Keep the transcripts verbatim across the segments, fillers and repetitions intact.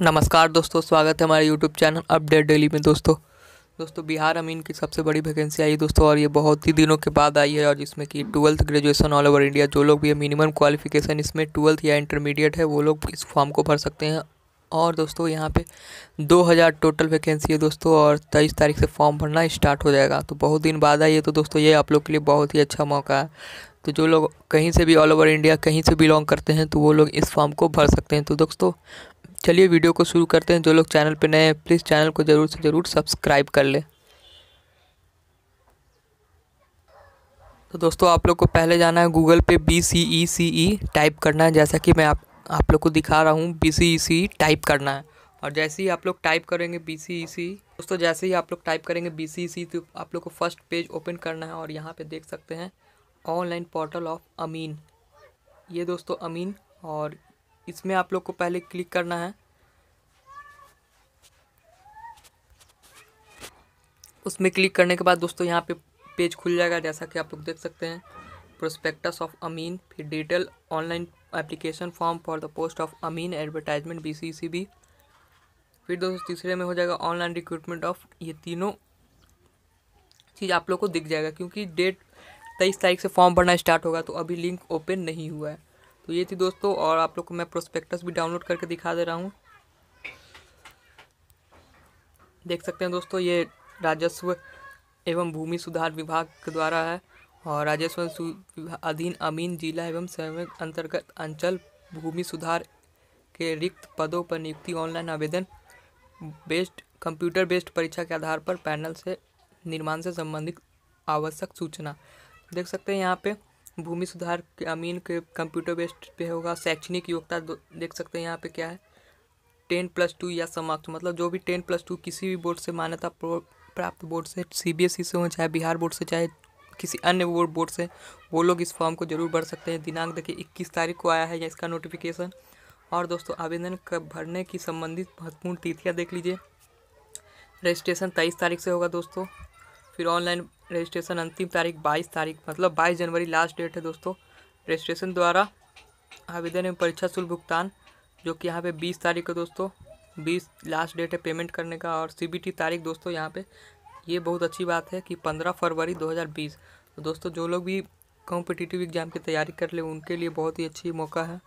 नमस्कार दोस्तों, स्वागत है हमारे यूट्यूब चैनल अपडेट डेली में। दोस्तों दोस्तों बिहार अमीन की सबसे बड़ी वैकेंसी आई है दोस्तों, और ये बहुत ही दिनों के बाद आई है। और जिसमें कि twelfth graduation all over India, जो लोग भी मिनिमम क्वालिफिकेशन इसमें ट्वेल्थ या इंटरमीडिएट है, वो लोग इस फॉर्म को भर सकते हैं। और दोस्तों यहाँ पे दो हज़ार टोटल वैकेंसी है दोस्तों, और तेईस तारीख से फॉर्म भरना स्टार्ट हो जाएगा। तो बहुत दिन बाद आई है, तो दोस्तों ये आप लोग के लिए बहुत ही अच्छा मौका है। तो जो लोग कहीं से भी ऑल ओवर इंडिया कहीं से बिलोंग करते हैं, तो वो लोग इस फॉर्म को भर सकते हैं। तो दोस्तों चलिए वीडियो को शुरू करते हैं। जो लोग चैनल पे नए हैं, प्लीज़ चैनल को ज़रूर से ज़रूर सब्सक्राइब कर ले। तो दोस्तों आप लोग को पहले जाना है गूगल पे बी सी ई सी ई टाइप करना है, जैसा कि मैं आप आप लोग को दिखा रहा हूँ। बी सी ई सी ई टाइप करना है, और जैसे ही आप लोग टाइप करेंगे बी सी ई सी ई, दोस्तों जैसे ही आप लोग टाइप करेंगे बी सी ई सी ई, तो आप लोग को फर्स्ट पेज ओपन करना है। और यहाँ पे देख सकते हैं ऑनलाइन पोर्टल ऑफ अमीन, ये दोस्तों अमीन। और इसमें आप लोग को पहले क्लिक करना है। उसमें क्लिक करने के बाद दोस्तों यहाँ पे पेज खुल जाएगा, जैसा कि आप लोग देख सकते हैं। प्रोस्पेक्टस ऑफ अमीन, फिर detail online application form for the post of amin advertisement B C E C B. फिर दोस्तों तीसरे में हो जाएगा ऑनलाइन रिक्रूटमेंट ऑफ। ये तीनों चीज़ आप लोग को दिख जाएगा, क्योंकि डेट तेईस तारीख से फॉर्म भरना स्टार्ट होगा, तो अभी लिंक ओपन नहीं हुआ है। तो ये थी दोस्तों, और आप लोग को मैं प्रोस्पेक्टस भी डाउनलोड करके दिखा दे रहा हूँ। देख सकते हैं दोस्तों, ये राजस्व एवं भूमि सुधार विभाग के द्वारा है, और राजस्व अधीन अमीन जिला एवं संवर्ग अंतर्गत अंचल भूमि सुधार के रिक्त पदों पर नियुक्ति। ऑनलाइन आवेदन बेस्ड कंप्यूटर बेस्ड परीक्षा के आधार पर पैनल से निर्माण से संबंधित आवश्यक सूचना। देख सकते हैं यहाँ पे भूमि सुधार के अमीन के कंप्यूटर बेस्ड पे होगा। शैक्षणिक योग्यता देख सकते हैं यहाँ पे क्या है, टेन प्लस टू या समकक्ष, मतलब जो भी टेन प्लस टू किसी भी बोर्ड से मान्यता प्राप्त बोर्ड से, सी बी एस ई से हो, चाहे बिहार बोर्ड से, चाहे किसी अन्य बोर्ड बोर्ड से, वो लोग इस फॉर्म को जरूर भर सकते हैं। दिनांक देखिए इक्कीस तारीख को आया है या इसका नोटिफिकेशन। और दोस्तों आवेदन कर भरने की संबंधित महत्वपूर्ण तिथियाँ देख लीजिए। रजिस्ट्रेशन तेईस तारीख से होगा दोस्तों। फिर ऑनलाइन रजिस्ट्रेशन अंतिम तारीख बाईस तारीख, मतलब बाईस जनवरी लास्ट डेट है दोस्तों। रजिस्ट्रेशन द्वारा आवेदन एवं परीक्षा शुल्क भुगतान, जो कि यहाँ पे बीस तारीख है दोस्तों, बीस लास्ट डेट है पेमेंट करने का। और सी बी टी तारीख दोस्तों यहाँ पे ये बहुत अच्छी बात है कि पंद्रह फरवरी दो हज़ार बीस। तो दोस्तों जो लोग भी कॉम्पिटिटिव एग्जाम की तैयारी कर ले, उनके लिए बहुत ही अच्छी मौका है।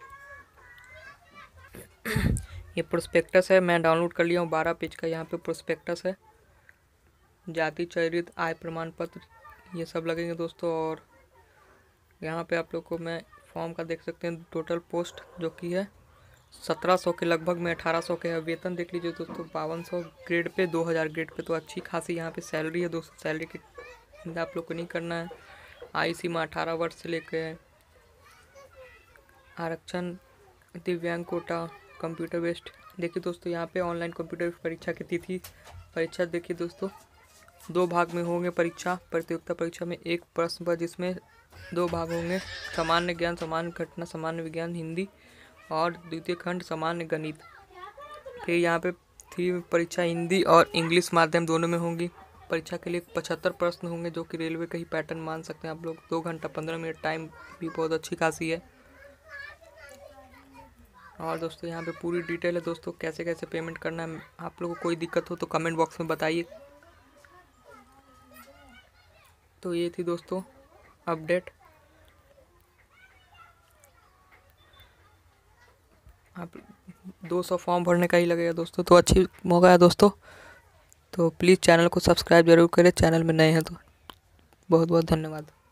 ये प्रोस्पेक्टस है, मैं डाउनलोड कर लिया हूँ, बारह पेज का यहाँ पे प्रोस्पेक्टस है। जाति चयनित आय प्रमाण पत्र ये सब लगेंगे दोस्तों। और यहाँ पे आप लोग को मैं फॉर्म का देख सकते हैं टोटल पोस्ट, जो कि है सत्रह सौ के लगभग में, अठारह सौ के है। वेतन देख लीजिए दोस्तों, बावन सौ ग्रेड पे, दो हज़ार ग्रेड पे, तो अच्छी खासी यहाँ पे सैलरी है दोस्तों। सैलरी की चिंता आप लोग को नहीं करना है। आयु सीमा अठारह वर्ष से लेकर, आरक्षण दिव्यांग कोटा, कंप्यूटर बेस्ड। देखिए दोस्तों यहाँ पे ऑनलाइन कंप्यूटर परीक्षा की तिथि, परीक्षा देखिए दोस्तों दो भाग में होंगे परीक्षा। प्रतियोगिता परीक्षा में एक प्रश्न पर, जिसमें दो भाग होंगे, सामान्य ज्ञान, सामान्य घटना, सामान्य विज्ञान हिंदी, और द्वितीय खंड सामान्य गणित। फिर यहाँ पे थ्री परीक्षा हिंदी और इंग्लिश माध्यम दोनों में होंगी। परीक्षा के लिए पचहत्तर प्रश्न होंगे, जो कि रेलवे का ही पैटर्न मान सकते हैं आप लोग। दो घंटा पंद्रह मिनट, टाइम भी बहुत अच्छी खासी है। और दोस्तों यहाँ पे पूरी डिटेल है दोस्तों, कैसे कैसे पेमेंट करना है। आप लोगों को कोई दिक्कत हो तो कमेंट बॉक्स में बताइए। तो ये थी दोस्तों अपडेट। आप दो सौ फॉर्म भरने का ही लगेगा दोस्तों, तो अच्छी मौका है दोस्तों। तो प्लीज़ चैनल को सब्सक्राइब जरूर करें, चैनल में नए हैं तो। बहुत बहुत धन्यवाद।